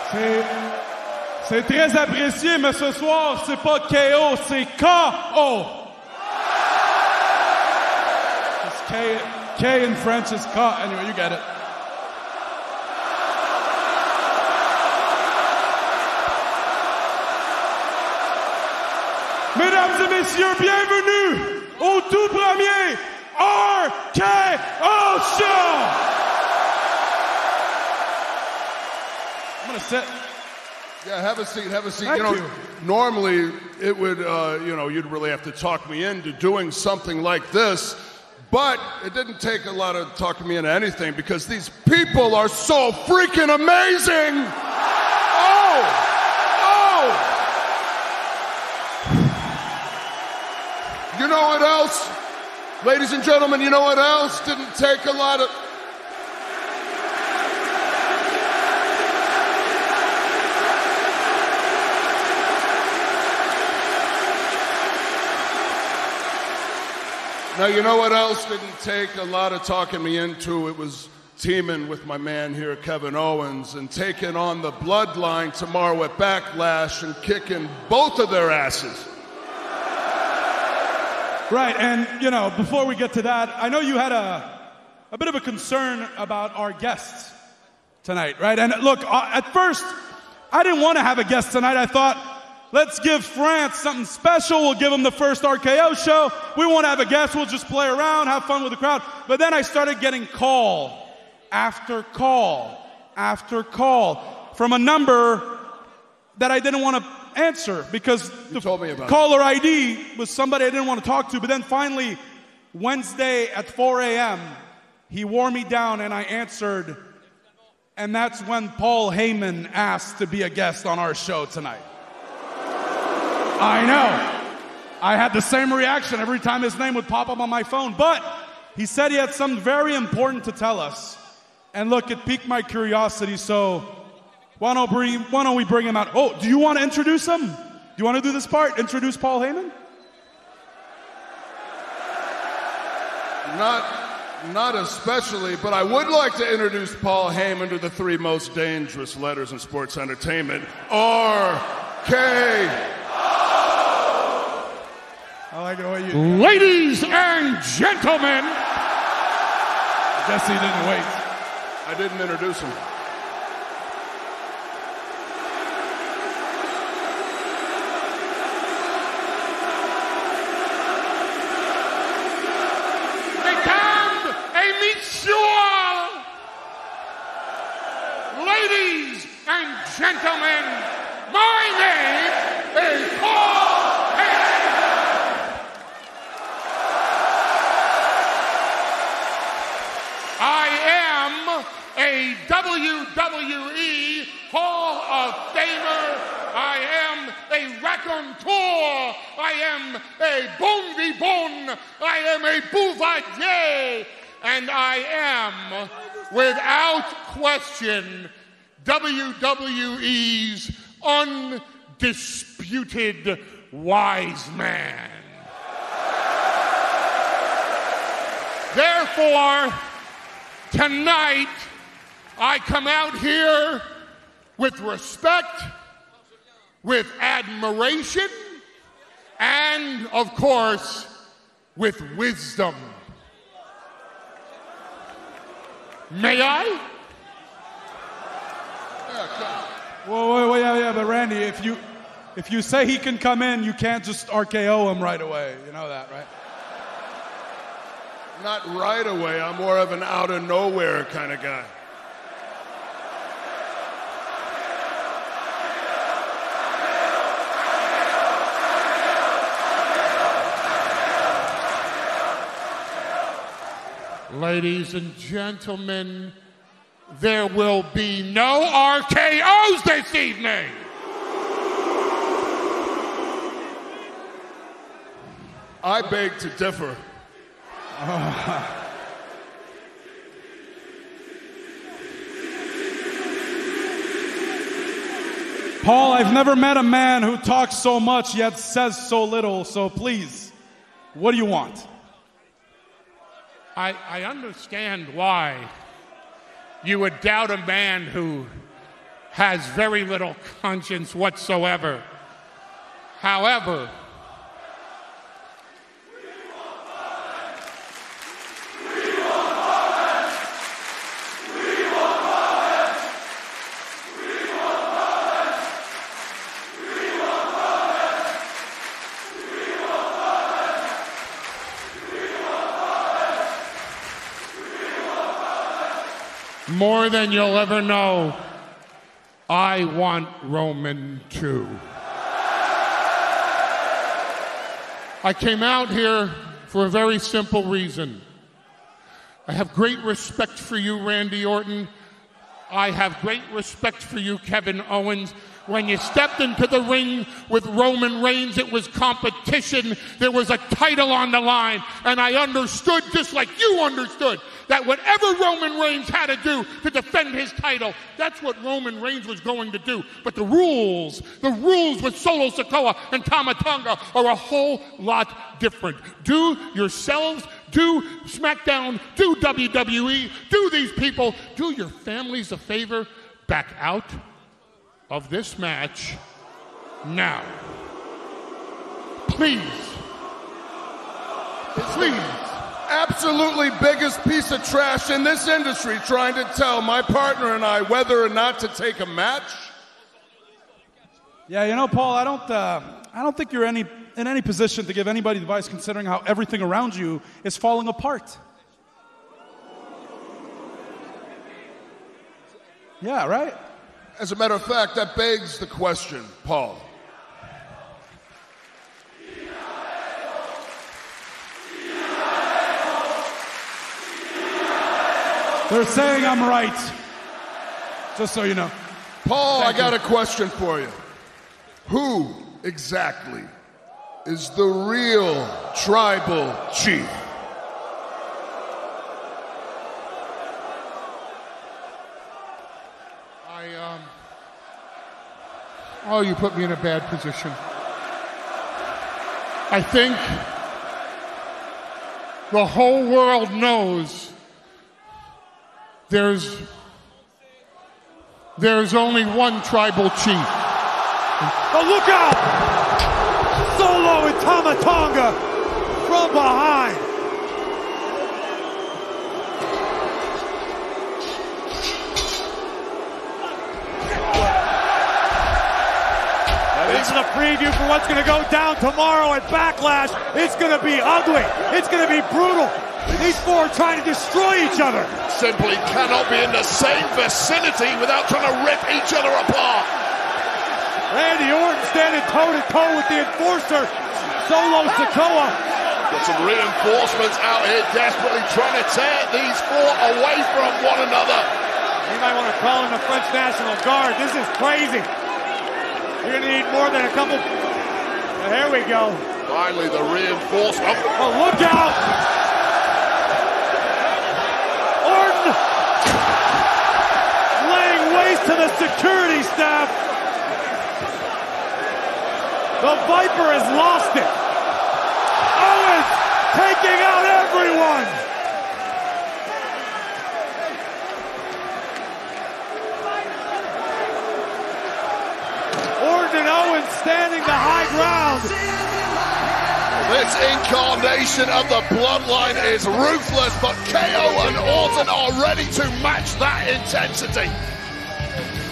C'est très apprécié, mais ce soir, c'est pas KO, c'est KO. K in French is K. Anyway, you get it. Mesdames et messieurs, bienvenue au tout premier RKO Show! I'm gonna sit. Yeah, have a seat, have a seat. Thank you. Normally it would, you'd really have to talk me into doing something like this, but it didn't take a lot of talking me into anything because these people are so freaking amazing! You know what else? Ladies and gentlemen, you know what else didn't take a lot of... Now, you know what else didn't take a lot of talking me into? It was teaming with my man here, Kevin Owens, and taking on the Bloodline tomorrow at Backlash and kicking both of their asses. Right, and, before we get to that, I know you had a bit of a concern about our guests tonight, right? And look, at first, I didn't want to have a guest tonight. I thought, let's give France something special. We'll give them the first RKO show. We won't have a guest. We'll just play around, have fun with the crowd. But then I started getting call after call after call from a number that I didn't want to answer because the caller ID was somebody I didn't want to talk to. But then finally, Wednesday at 4 a.m., he wore me down and I answered. And that's when Paul Heyman asked to be a guest on our show tonight. I know. I had the same reaction every time his name would pop up on my phone. But he said he had something very important to tell us. And look, it piqued my curiosity, so why don't we bring him out? Oh, do you want to introduce him? Do you want to do this part? Introduce Paul Heyman? Not especially, but I would like to introduce Paul Heyman to the three most dangerous letters in sports entertainment. RKO! I like the way you... Ladies and gentlemen! I guess he didn't wait. I didn't introduce him. Mesdames et messieurs! Ladies and gentlemen, my name is Paul Heyman. I am a WWE Hall of Famer. I am a raconteur. I am a bon vivant. I am a boulevardier. And I am, without question, WWE's undisputed wise man. Therefore, tonight, I come out here with respect, with admiration, and, of course, with wisdom. May I? Whoa, yeah, but Randy, if you say he can come in, you can't just RKO him right away. You know that, right? Not right away. I'm more of an out of nowhere kind of guy. Ladies and gentlemen, there will be no RKOs this evening. I beg to differ. Paul, I've never met a man who talks so much yet says so little, so please, what do you want? I understand why you would doubt a man who has very little conscience whatsoever. However, more than you'll ever know, I want Roman too. I came out here for a very simple reason. I have great respect for you, Randy Orton. I have great respect for you, Kevin Owens. When you stepped into the ring with Roman Reigns, it was competition. There was a title on the line. And I understood, just like you understood, that whatever Roman Reigns had to do to defend his title, that's what Roman Reigns was going to do. But the rules with Solo Sikoa and Tama Tonga are a whole lot different. Do yourselves, do SmackDown, do WWE, do these people, do your families a favor, back out of this match now. Please. Please. Absolutely biggest piece of trash in this industry trying to tell my partner and I whether or not to take a match. Yeah, you know, Paul, I don't think you're in any position to give anybody advice considering how everything around you is falling apart. Yeah, right? As a matter of fact, that begs the question, Paul. They're saying I'm right. Just so you know. Paul, I got a question for you. Who exactly is the real tribal chief? Oh, you put me in a bad position. I think the whole world knows there's only one tribal chief. But look out! Solo and Tama Tonga from behind. This is a preview for what's going to go down tomorrow at Backlash. It's going to be ugly. It's going to be brutal. These four are trying to destroy each other. Simply cannot be in the same vicinity without trying to rip each other apart. Randy Orton standing toe-to-toe with the enforcer, Solo Sikoa. Got some reinforcements out here desperately trying to tear these four away from one another. You might want to call in the French National Guard. This is crazy. You're going to need more than a couple. Here we go. Finally, the reinforcement. Oh, look out! Orton laying waste to the security staff. The Viper has lost it. Owens taking out everyone. Orton and Owens standing the high ground. This incarnation of the bloodline is ruthless, but KO and Orton are ready to match that intensity.